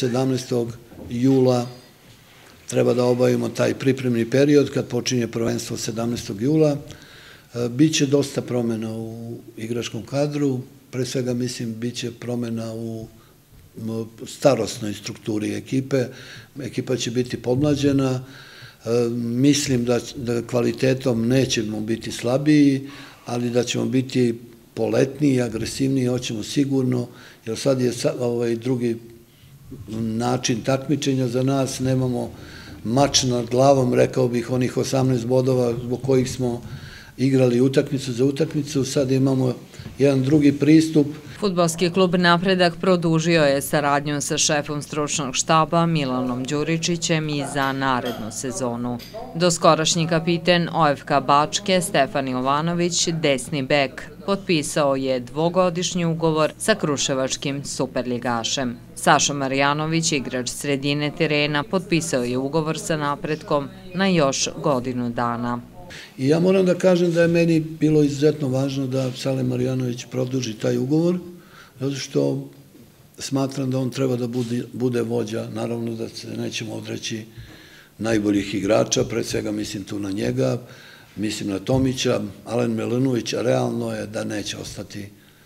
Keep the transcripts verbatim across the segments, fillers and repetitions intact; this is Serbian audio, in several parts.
sedamnaestog jula treba da obavimo taj pripremni period kad počinje prvenstvo sedamnaestog jula. Biće dosta promjena u igračkom kadru, pre svega mislim biće promjena u starosnoj strukturi ekipe. Ekipa će biti podmlađena, mislim da kvalitetom nećemo biti slabiji, ali da ćemo biti poletniji, agresivniji, hoćemo sigurno, jer sad je ovaj drugi način takmičenja za nas, nemamo mač nad glavom, rekao bih, onih osamnaest bodova zbog kojih smo igrali utakmicu za utakmicu, sad imamo jedan drugi pristup. Fudbalski klub Napredak produžio je saradnju sa šefom stručnog štaba Milanom Đuričićem i za narednu sezonu. Doskorašnji kapiten O F K Bačke Stefan Jovanović, desni bek, potpisao je dvogodišnji ugovor sa kruševačkim superligašem. Saša Marjanović, igrač sredine terena, potpisao je ugovor sa Napretkom na još godinu dana. I ja moram da kažem da je meni bilo izuzetno važno da Sale Marjanović produži taj ugovor, zato što smatram da on treba da bude vođa, naravno da se nećemo odreći najboljih igrača, pre svega mislim tu na njega, mislim na Tomića, Alen Milinović, realno je da neće ostati,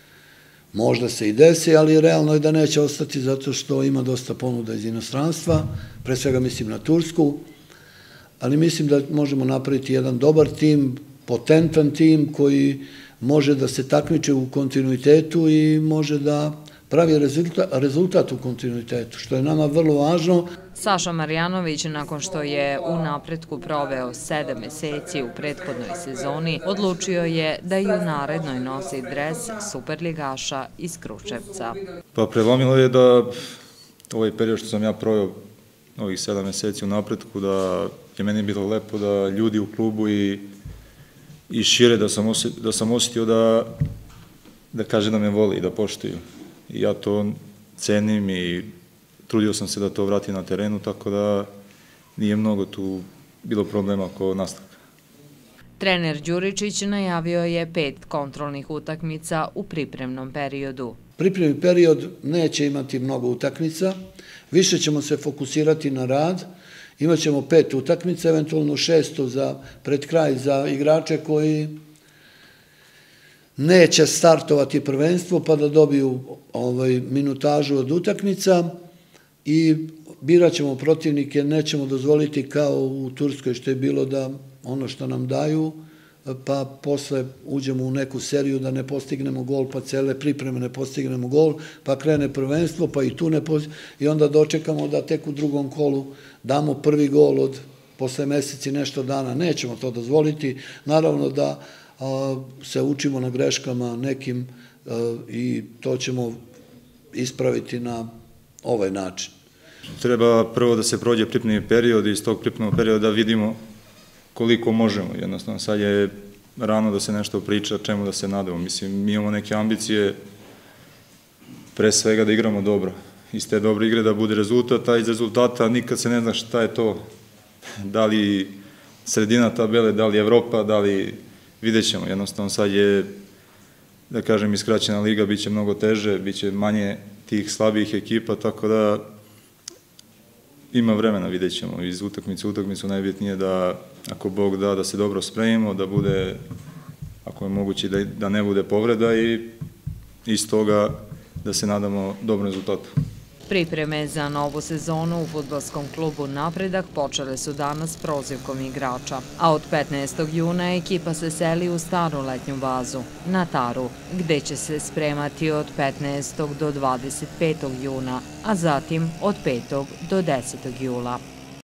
možda se i desi, ali realno je da neće ostati zato što ima dosta ponuda iz inostranstva, pre svega mislim na Tursku, ali mislim da možemo napraviti jedan dobar tim, potentan tim koji može da se takmiče u kontinuitetu i može da pravi rezultat u kontinuitetu, što je nama vrlo važno. Saša Marjanović, nakon što je u Napretku proveo sedam meseci u prethodnoj sezoni, odlučio je da i u narednoj nosi dres superligaša iz Kruševca. Pa prelomilo je da ovaj period što sam ja proveo ovih sedam meseci u Napretku, da je meni bilo lepo da ljudi u klubu i i šire da sam osjetio da kaže da me voli i da poštuju. I ja to cenim i trudio sam se da to vratim na terenu, tako da nije mnogo tu bilo problema oko nastavka. Trener Đuričić najavio je pet kontrolnih utakmica u pripremnom periodu. Pripremni period neće imati mnogo utakmica, više ćemo se fokusirati na rad. Imaćemo pet utakmica, eventualno šesto pred kraj za igrače koji neće startovati prvenstvo pa da dobiju minutažu od utakmica i birat ćemo protivnike, nećemo dozvoliti kao u Turskoj što je bilo da ono što nam daju pa posle uđemo u neku seriju da ne postignemo gol, pa cele pripreme ne postignemo gol, pa krene prvenstvo, pa i tu ne postignemo i onda dočekamo da tek u drugom kolu damo prvi gol od posle meseci nešto dana. Nećemo to dozvoliti. Naravno da se učimo na greškama nekim i to ćemo ispraviti na ovaj način. Treba prvo da se prođe pripremni period i iz tog pripremnog perioda da vidimo koliko možemo. Jednostavno, sad je rano da se nešto priča, čemu da se nadamo. Mislim, mi imamo neke ambicije, pre svega da igramo dobro. Iz te dobre igre da bude rezultat, a iz rezultata nikad se ne zna šta je to. Da li sredina tabele, da li Evropa, da li vidjet ćemo. Jednostavno, sad je, da kažem, iskraćena liga, bit će mnogo teže, bit će manje tih slabijih ekipa, tako da ima vremena, vidjet ćemo. Iz utakmice u utakmicu najbitnije da, ako Bog da, da se dobro spremimo, da bude, ako je moguće, da ne bude povreda i iz toga da se nadamo dobrom rezultatu. Pripreme za novu sezonu u fudbalskom klubu Napredak počele su danas prozivkom igrača, a od petnaestog juna ekipa se seli u staru letnju bazu, na Taru, gde će se spremati od petnaestog do dvadeset petog juna, a zatim od petog do desetog jula.